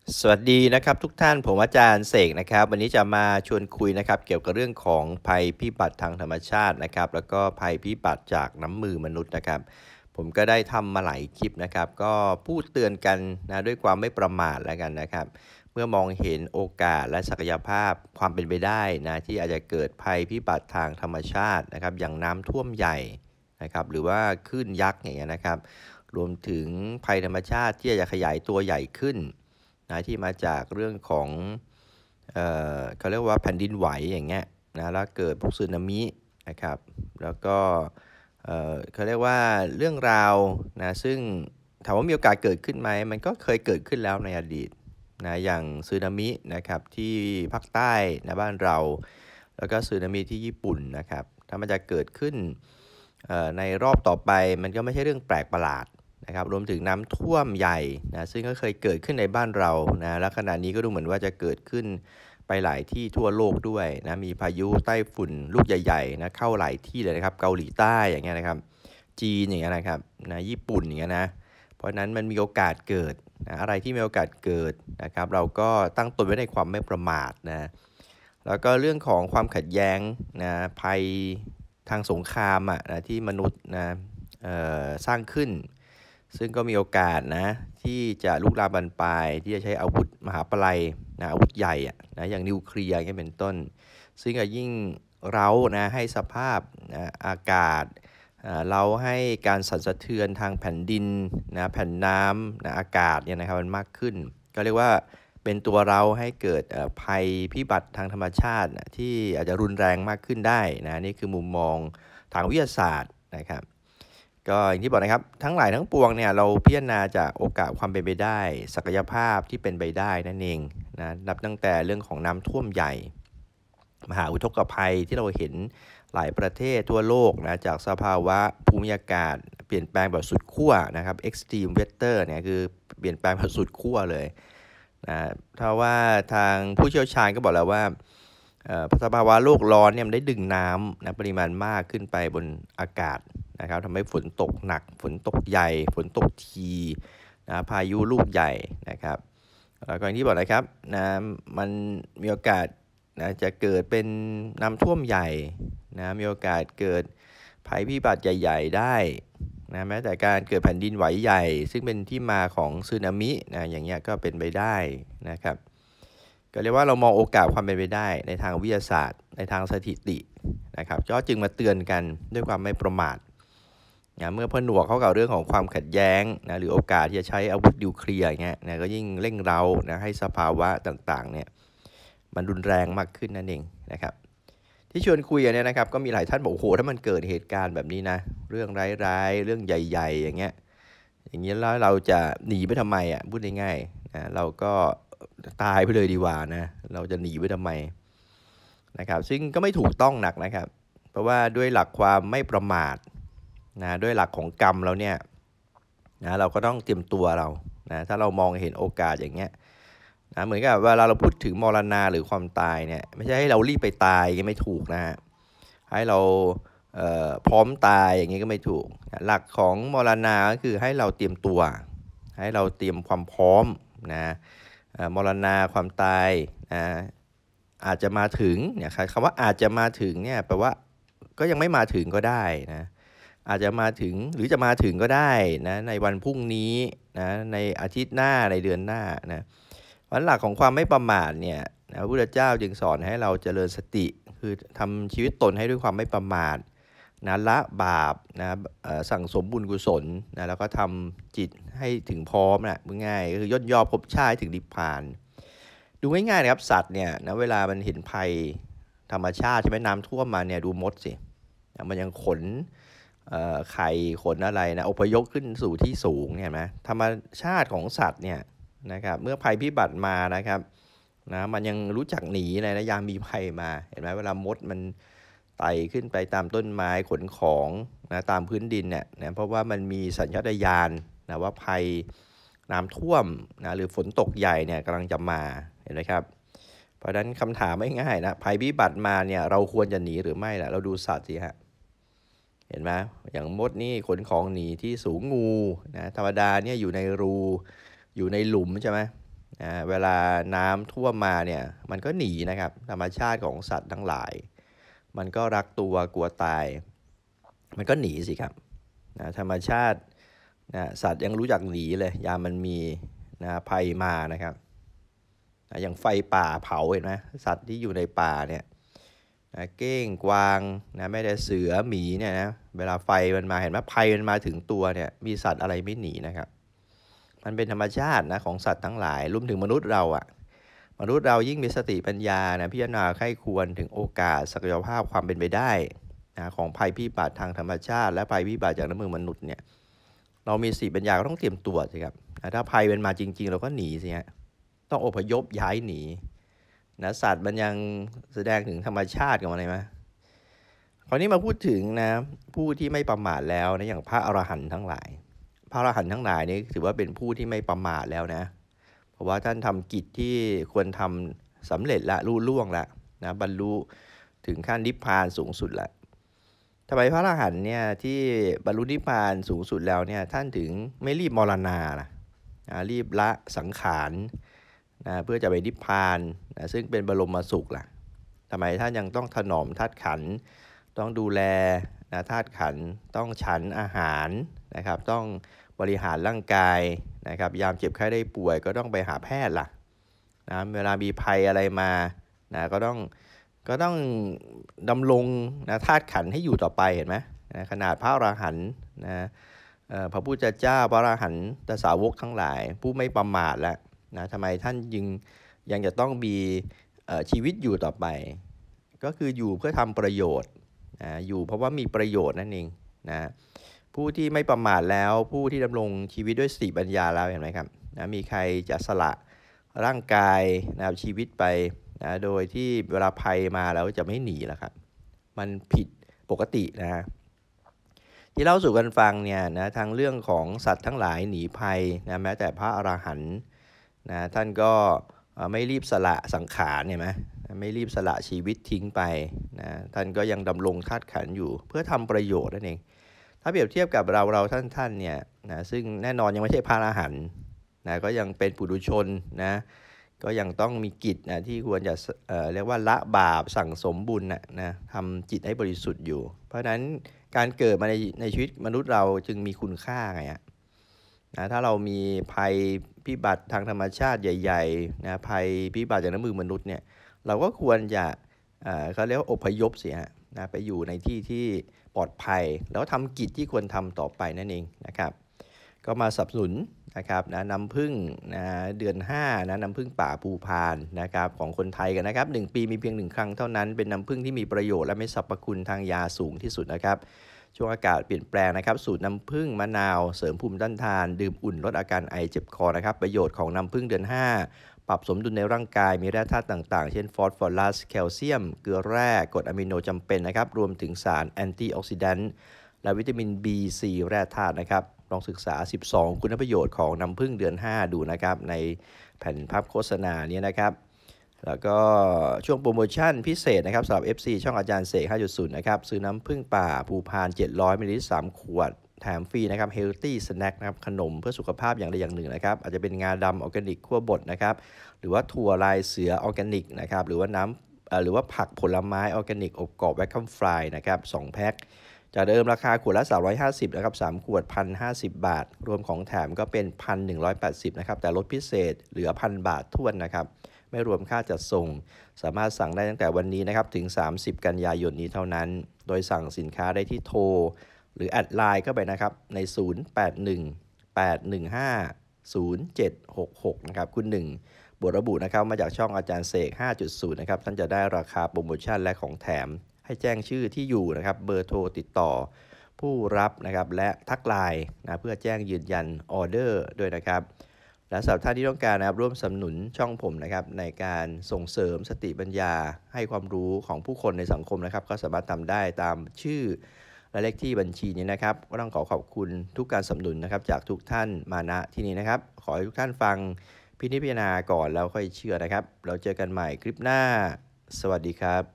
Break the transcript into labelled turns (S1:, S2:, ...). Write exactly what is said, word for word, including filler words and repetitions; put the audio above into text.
S1: สวัสดีนะครับทุกท่านผมอาจารย์เสกนะครับวันนี้จะมาชวนคุยนะครับเกี่ยวกับเรื่องของภัยพิบัติทางธรรมชาตินะครับแล้วก็ภัยพิบัติจากน้ำมือมนุษย์นะครับผมก็ได้ทำมาหลายคลิปนะครับก็พูดเตือนกันนะด้วยความไม่ประมาทแล้วกันนะครับเมื่อมองเห็นโอกาสและศักยภาพความเป็นไปได้นะที่อาจจะเกิดภัยพิบัติทางธรรมชาตินะครับอย่างน้ำท่วมใหญ่นะครับหรือว่าคลื่นยักษ์อย่างเงี้ยนะครับรวมถึงภัยธรรมชาติที่อาจจะขยายตัวใหญ่ขึ้นนะที่มาจากเรื่องของเอ่อเขาเรียกว่าแผ่นดินไหวอย่างเงี้ยนะแล้วเกิดพวกสึนามินะครับแล้วก็เอ่อเขาเรียกว่าเรื่องราวนะซึ่งถามว่ามีโอกาสเกิดขึ้นไหมมันก็เคยเกิดขึ้นแล้วในอดีตนะอย่างสึนามินะครับที่ภาคใต้นะบ้านเราแล้วก็สึนามิที่ญี่ปุ่นนะครับถ้ามันจะเกิดขึ้นในรอบต่อไปมันก็ไม่ใช่เรื่องแปลกประหลาดนะครับรวมถึงน้ำท่วมใหญ่นะซึ่งก็เคยเกิดขึ้นในบ้านเรานะและขณะนี้ก็ดูเหมือนว่าจะเกิดขึ้นไปหลายที่ทั่วโลกด้วยนะมีพายุไต้ฝุ่นลูกใหญ่ๆนะเข้าหลายที่เลยนะครับเกาหลีใต้อย่างเงี้ยนะครับจีนอย่างเงี้ยนะครับนะญี่ปุ่นอย่างเงี้ยนะเพราะนั้นมันมีโอกาสเกิดนะอะไรที่มีโอกาสเกิดนะครับเราก็ตั้งตนไว้ในความไม่ประมาทนะแล้วก็เรื่องของความขัดแย้งนะภัยทางสงครามอ่ะนะที่มนุษย์นะสร้างขึ้นซึ่งก็มีโอกาสนะที่จะลุกลามบานปลายที่จะใช้อาวุธมหาปลัยนะอาวุธใหญ่อะนะอย่างนิวเคลียร์นี่เป็นต้นซึ่งก็ยิ่งเร้านะให้สภาพนะอากาศเราให้การสั่นสะเทือนทางแผ่นดินนะแผ่นน้ำนะอากาศเนี่ยนะครับมันมากขึ้นก็เรียกว่าเป็นตัวเราให้เกิดภัยพิบัติทางธรรมชาตินะที่อาจจะรุนแรงมากขึ้นได้นะนี่คือมุมมองทางวิทยาศาสตร์นะครับก็อย่างที่บอกนะครับทั้งหลายทั้งปวงเนี่ยเราพิจารณาจากโอกาสความเป็นไปได้ศักยภาพที่เป็นไปได้นั่นเองนะนับตั้งแต่เรื่องของน้ำท่วมใหญ่มหาอุทกภัยที่เราเห็นหลายประเทศทั่วโลกนะจากสภาวะภูมิอากาศเปลี่ยนแปลงแบบสุดขั้วนะครับ extreme weather เนี่ยคือเปลี่ยนแปลงแบบสุดขั้วเลยนะถ้าว่าทางผู้เชี่ยวชาญก็บอกแล้วว่าสภาวะโลกร้อนเนี่ยมันได้ดึงน้ำนะปริมาณมากขึ้นไปบนอากาศนะครับทำให้ฝนตกหนักฝนตกใหญ่ฝนตกทีนะพายุลูกใหญ่นะครับแล้วก็อย่างที่บอกนะครับนะมันมีโอกาสนะจะเกิดเป็นน้ำท่วมใหญ่นะมีโอกาสเกิดภัยพิบัติใหญ่ๆได้นะแม้แต่การเกิดแผ่นดินไหวใหญ่ซึ่งเป็นที่มาของสึนามินะอย่างเงี้ยก็เป็นไปได้นะครับก็เรียกว่าเรามองโอกาสความเป็นไปได้ในทางวิทยาศาสตร์ในทางสถิตินะครับก็จึงมาเตือนกันด้วยความไม่ประมาทนะเมื่อผนวกเข้ากับเรื่องของความขัดแย้งนะหรือโอกาสที่จะใช้อาวุธนิวเคลียร์เงี้ยนะก็ยิ่งเร่งเร้านะให้สภาวะต่างๆเนี่ยมันรุนแรงมากขึ้นนั่นเองนะครับที่ชวนคุยกันเนี่ยนะครับก็มีหลายท่านบอกโอ้โหถ้ามันเกิดเหตุการณ์แบบนี้นะเรื่องร้ายๆเรื่องใหญ่ๆอย่างเงี้ยอย่างเงี้ยแล้วเราจะหนีไปทำไมอ่ะพูดง่ายๆนะเราก็ตายไปเลยดีกว่านะเราจะหนีไปทำไมนะครับซึ่งก็ไม่ถูกต้องหนักนะครับเพราะว่าด้วยหลักความไม่ประมาทนะด้วยหลักของกรรมเราเนี่ยนะเราก็ต้องเตรียมตัวเรานะถ้าเรามองเห็นโอกาสอย่างเงี้ยนะเหมือนกับเวลาเราพูดถึงมรณะหรือความตายเนี่ยไม่ใช่ให้เรารีบไปตายยังไม่ถูกนะฮะให้เราเอ่อพร้อมตายอย่างนี้ก็ไม่ถูกหลักของมรณะก็คือให้เราเตรียมตัวให้เราเตรียมความพร้อมนะมรณะความตายนะอาจจะมาถึงเนี่ยคำว่าอาจจะมาถึงเนี่ยแปลว่าก็ยังไม่มาถึงก็ได้นะอาจจะมาถึงหรือจะมาถึงก็ได้นะในวันพรุ่งนี้นะในอาทิตย์หน้าในเดือนหน้านะวันหลักของความไม่ประมาทเนี่ยนะพระพุทธเจ้าจึงสอนให้เราเจริญสติคือทำชีวิตตนให้ด้วยความไม่ประมาทนะละบาปนะสั่งสมบุญกุศลนะแล้วก็ทำจิตให้ถึงพร้อมนะง่ายๆก็คือย่นย่อภพชาติถึงนิพพานดูง่ายๆนะครับสัตว์เนี่ยนะเวลามันเห็นภัยธรรมชาติใช่ไหมน้ำท่วมมาเนี่ยดูมดสิมันยังขนไข่ขนอะไรนะอพยพขึ้นสู่ที่สูงเห็นไหมธรรมชาติของสัตว์เนี่ยนะครับเมื่อภัยพิบัติมานะครับนะมันยังรู้จักหนีเลยนะยามมีภัยมาเห็นไหมเวลามดมันไต่ขึ้นไปตามต้นไม้ขนของนะตามพื้นดินเนี่ยนะเพราะว่ามันมีสัญชาตญาณนะว่าภัยน้ำท่วมนะหรือฝนตกใหญ่เนี่ยกำลังจะมาเห็นไหมครับเพราะฉะนั้นคำถามไม่ง่ายนะภัยพิบัติมาเนี่ยเราควรจะหนีหรือไม่ล่ะเราดูสัตว์สิฮะเห็นไหมอย่างมดนี่ขนของหนีที่สูงงูนะธรรมดาเนี่ยอยู่ในรูอยู่ในหลุมใช่ไหมนะเวลาน้ำท่วมมาเนี่ยมันก็หนีนะครับธรรมชาติของสัตว์ทั้งหลายมันก็รักตัวกลัวตายมันก็หนีสิครับนะธรรมชาตินะสัตว์ยังรู้จักหนีเลยยามมันมีนะภัยมานะครับนะอย่างไฟป่าเผาเห็นไหมสัตว์ที่อยู่ในป่าเนี่ยนะเก้งกวางนะไม่ได้เสือหมีเนี่ยนะเวลาไฟมันมาเห็นไหมภัยมันมาถึงตัวเนี่ยมีสัตว์อะไรไม่หนีนะครับมันเป็นธรรมชาตินะของสัตว์ทั้งหลายรวมถึงมนุษย์เราอะมนุษย์เรายิ่งมีสติปัญญานะพิจารณาไข้ควรถึงโอกาสศักยภาพความเป็นไปได้นะของภัยพิบัติทางธรรมชาติและภัยพิบัติจากน้ำมือมนุษย์เนี่ยเรามีสติปัญญาก็ต้องเตรียมตัวสิครับถ้าภัยเป็นมาจริงๆเราก็หนีสิฮะต้องอพยพย้ายหนีนะสัตว์มันยังแสดงถึงธรรมชาติของมันเลยไหมคราวนี้มาพูดถึงนะผู้ที่ไม่ประมาทแล้วนะอย่างพระอรหันต์ทั้งหลายพระอรหันต์ทั้งหลายนี่ถือว่าเป็นผู้ที่ไม่ประมาทแล้วนะเพราะว่าท่านทำกิจที่ควรทำสำเร็จละรุ่ล่วงละนะบรรลุถึงขั้นนิพพานสูงสุดละทำไมพระอรหันต์เนี่ยที่บรรลุนิพพานสูงสุดแล้วเนี่ยท่านถึงไม่รีบมรณาล่ะนะรีบละสังขารนะเพื่อจะไปนิพพานนะซึ่งเป็นบรมสุขล่ะทำไมท่านยังต้องถนอมธาตุขันธ์ต้องดูแลนะธาตุขันธ์ต้องฉันอาหารนะครับต้องบริหารร่างกายนะครับยามเจ็บไข้ได้ป่วยก็ต้องไปหาแพทย์ล่ะนะเวลามีภัยอะไรมานะก็ต้องก็ต้องดำรงนะธาตุขันธ์ให้อยู่ต่อไปเห็นไหมนะขนาดพระอรหันต์นะพระพุทธเจ้าพระอรหันตสาวกทั้งหลายผู้ไม่ประมาทแล้วนะทำไมท่านยังยังจะต้องมีชีวิตอยู่ต่อไปก็คืออยู่เพื่อทำประโยชน์นะอยู่เพราะว่ามีประโยชน์นั่นเองนะผู้ที่ไม่ประมาทแล้วผู้ที่ดำรงชีวิตด้วยสติปัญญาแล้วเห็นไหมครับนะมีใครจะสละร่างกายนะชีวิตไปนะโดยที่เวลาภัยมาแล้วจะไม่หนีแล้วครับมันผิดปกตินะที่เล่าสู่กันฟังเนี่ยนะทางเรื่องของสัตว์ทั้งหลายหนีภัยนะแม้แต่พระอรหันต์นะท่านก็ไม่รีบสละสังขารเนี่ยไหมไม่รีบสละชีวิตทิ้งไปนะท่านก็ยังดำรงธาตุขันธ์อยู่เพื่อทำประโยชน์นั่นเองถ้าเปรียบเทียบกับเราเราท่านท่านเนี่ยนะซึ่งแน่นอนยังไม่ใช่พระอรหันต์นะก็ยังเป็นปุถุชนนะก็ยังต้องมีกิจนะที่ควรจะเอ่อเรียกว่าละบาปสั่งสมบุญนะนะทำจิตให้บริสุทธิ์อยู่เพราะฉะนั้นการเกิดมาในในชีวิตมนุษย์เราจึงมีคุณค่าไงฮะนะถ้าเรามีภัยพิบัติทางธรรมชาติใหญ่ๆนะภัยพิบัติจากน้ำมือมนุษย์เนี่ยเราก็ควรจะเอ่อเขาเรียกว่าอพยพเสียนะไปอยู่ในที่ที่ปลอดภัยแล้วทำกิจที่ควรทำต่อไปนั่นเองนะครับก็มาสนับสนุนนะครับนะน้ำผึ้งนะเดือนห้านะน้ำผึ้งป่าภูพานนะครับของคนไทยกันนะครับหนึ่งปีมีเพียงหนึ่งครั้งเท่านั้นเป็นน้ำผึ้งที่มีประโยชน์และมีสรรพคุณทางยาสูงที่สุดนะครับช่วงอากาศเปลี่ยนแปลงนะครับสูตรน้ำผึ้งมะนาวเสริมภูมิต้านทานดื่มอุ่นลดอาการไอเจ็บคอนะครับประโยชน์ของน้ำผึ้งเดือนห้าปรับสมดุลในร่างกายมีแร่ธาตุต่างๆเช่นฟอสฟอรัสแคลเซียมเกลือแร่กรดอะมิโนจำเป็นนะครับรวมถึงสารแอนตี้ออกซิแดนต์และวิตามิน บี ซี แร่ธาตุนะครับลองศึกษาสิบสองคุณประโยชน์ของน้ำผึ้งเดือนห้าดูนะครับในแผ่นภาพโฆษณานี้นะครับแล้วก็ช่วงโปรโมชั่นพิเศษนะครับสำหรับ เอฟ ซี ช่องอาจารย์เสก ห้าจุดศูนย์ นะครับซื้อน้ำผึ้งป่าภูพานเจ็ดร้อยมิลลิลิตรสามขวดแถมฟรีนะครับ Healthy Snack นะครับขนมเพื่อสุขภาพอย่างใดอย่างหนึ่งนะครับอาจจะเป็นงาดำออร์แกนิกคั่วบดนะครับหรือว่าถั่วลายเสือออร์แกนิกนะครับหรือว่าน้ำหรือว่าผักผลไม้ออร์แกนิกอบกรอบแวคคัมฟรายนะครับสองแพ็คจากเดิมราคาขวดละสามร้อยห้าสิบนะครับสามขวด หนึ่งพันห้าสิบ บาทรวมของแถมก็เป็น หนึ่งพันหนึ่งร้อยแปดสิบ นะครับแต่ลดพิเศษเหลือ หนึ่งพัน บาททวนนะครับไม่รวมค่าจัดส่งสามารถสั่งได้ตั้งแต่วันนี้นะครับถึงสามสิบกันยายนนี้เท่านั้นโดยสั่งสินค้าได้ที่โทรหรือแอดไลน์เข้าไปนะครับในศูนย์ แปด หนึ่ง แปด หนึ่ง ห้า ศูนย์ เจ็ด หก หกนะครับคุณหนึ่งบทระบุนะครับมาจากช่องอาจารย์เสก ห้าจุดศูนย์ นะครับท่านจะได้ราคาโปรโมชั่นและของแถมให้แจ้งชื่อที่อยู่นะครับเบอร์โทรติดต่อผู้รับนะครับและทักไลน์นะเพื่อแจ้งยืนยันออเดอร์ด้วยนะครับและสำหรับท่านที่ต้องการนะครับร่วมสนับสนุนช่องผมนะครับในการส่งเสริมสติปัญญาให้ความรู้ของผู้คนในสังคมนะครับก็สามารถทำได้ตามชื่อและเลขที่บัญชีนี้นะครับก็ต้องขอขอบคุณทุกการสนับสนุนนะครับจากทุกท่านมาณที่นี้นะครับขอให้ทุกท่านฟังพินิจพิจารณาก่อนแล้วค่อยเชื่อนะครับเราเจอกันใหม่คลิปหน้าสวัสดีครับ